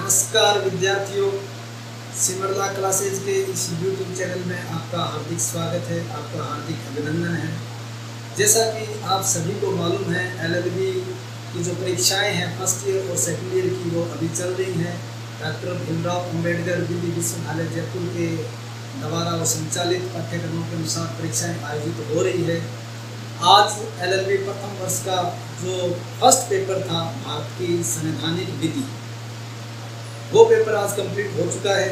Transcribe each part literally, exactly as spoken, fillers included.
नमस्कार विद्यार्थियों, सिमर law classes के इस यूट्यूब चैनल में आपका हार्दिक स्वागत है, आपका हार्दिक अभिनंदन है। जैसा कि आप सभी को मालूम है, एलएलबी की जो परीक्षाएं हैं फर्स्ट ईयर और सेकेंड ईयर की वो अभी चल रही हैं। डॉक्टर भीमराव अंबेडकर दिल्ली विश्वविद्यालय जयपुर के द्वारा संचालित पाठ्यक्रमों के अनुसार परीक्षाएं आयोजित हो रही है। आज एलएलबी प्रथम वर्ष का जो फर्स्ट पेपर था भारत की संवैधानिक विधि, वो पेपर आज कंप्लीट हो चुका है।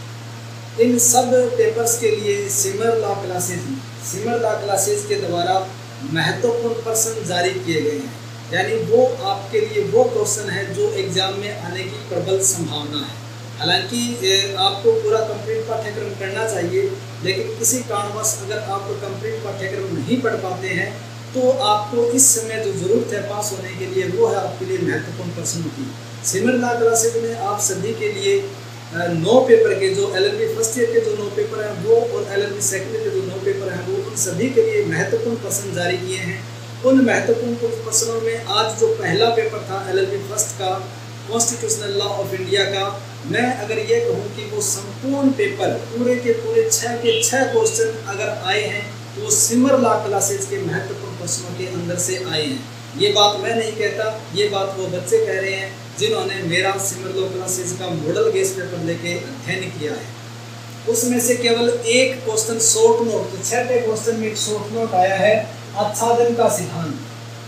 इन सब पेपर्स के लिए Simar law classes Simar law classes के द्वारा महत्वपूर्ण प्रश्न जारी किए गए हैं, यानी वो आपके लिए वो क्वेश्चन है जो एग्जाम में आने की प्रबल संभावना है। हालांकि आपको पूरा कंप्लीट पाठ्यक्रम करना चाहिए, लेकिन किसी कारणवश अगर आप कंप्लीट पाठ्यक्रम नहीं पढ़ पाते हैं तो आपको इस समय जो जरूरत है पास होने के लिए वो है आपके लिए महत्वपूर्ण प्रश्नों की। सिमर लॉ क्लासेज में आप सभी के लिए नौ पेपर के जो एलएलबी फर्स्ट ईयर के जो नौ पेपर हैं वो और एलएलबी सेकंड ईयर के जो नौ पेपर हैं वो उन सभी के लिए महत्वपूर्ण प्रश्न जारी किए हैं। उन महत्वपूर्ण प्रश्नों में आज जो पहला पेपर था एलएलबी फर्स्ट का, कॉन्स्टिट्यूशनल लॉ ऑफ इंडिया का, मैं अगर ये कहूँ कि वो संपूर्ण पेपर पूरे के पूरे छः के छः क्वेश्चन अगर आए हैं तो वो सिमर लॉ क्लासेज के महत्वपूर्ण प्रश्नों के अंदर से आए हैं। ये बात मैं नहीं कहता, ये बात वो बच्चे कह रहे हैं जिन्होंने मेरा सिमर लॉ क्लासेज का मॉडल गेस्ट पेपर लेके अध्ययन किया है। उसमें से केवल एक क्वेश्चन शॉर्ट नोट, तो छठे क्वेश्चन में एक शॉर्ट नोट आया है, आच्छादन का सिद्धांत।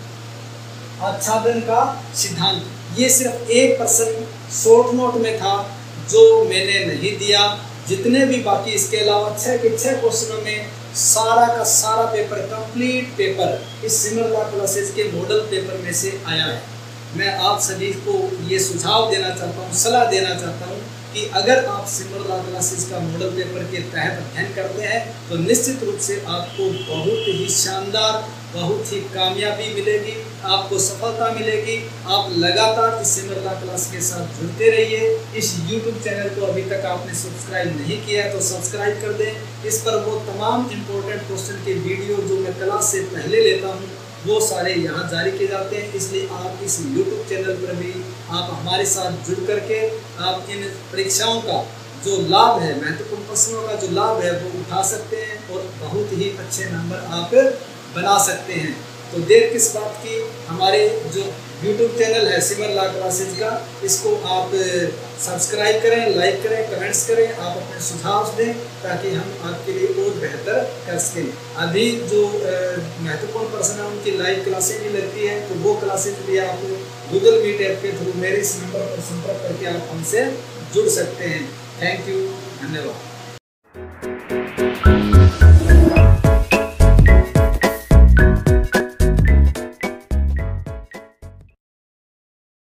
आच्छादन का सिद्धांत ये सिर्फ एक प्रश्न शॉर्ट नोट में था जो मैंने नहीं दिया। जितने भी बाकी इसके अलावा छः के छः क्वेश्चनों में सारा का सारा पेपर कंप्लीट पेपर इस सिमर लॉ क्लासेज के मॉडल पेपर में से आया है। मैं आप सभी को ये सुझाव देना चाहता हूँ, सलाह देना चाहता हूँ कि अगर आप सिमर लॉ क्लासेज का मॉडल पेपर के तहत अध्ययन करते हैं तो निश्चित रूप से आपको बहुत ही शानदार, बहुत ही कामयाबी मिलेगी, आपको सफलता मिलेगी। आप लगातार इस सिमर लॉ क्लास के साथ जुड़ते रहिए। इस यूट्यूब चैनल को अभी तक आपने सब्सक्राइब नहीं किया है तो सब्सक्राइब कर दें। इस पर वो तमाम इम्पोर्टेंट क्वेश्चन के वीडियो जो मैं क्लास से पहले लेता हूँ वो सारे यहाँ जारी किए जाते हैं। इसलिए आप इस यूट्यूब चैनल पर भी आप हमारे साथ जुड़ करके आप इन परीक्षाओं का जो लाभ है, महत्वपूर्ण प्रश्नों का जो लाभ है वो उठा सकते हैं और बहुत ही अच्छे नंबर आप बना सकते हैं। तो देर किस बात की, हमारे जो यूट्यूब चैनल है सिमर लॉ क्लासेज का, इसको आप सब्सक्राइब करें, लाइक करें, कमेंट्स करें, आप अपने सुझाव दें ताकि हम आपके लिए और बेहतर कर सकें। अभी जो महत्वपूर्ण प्रश्न है उनकी लाइव क्लासेज भी लगती है, तो वो क्लासेज भी आप गूगल मीट ऐप के थ्रू मेरे इस नंबर पर संपर्क करके आप हमसे जुड़ सकते हैं। थैंक यू, धन्यवाद।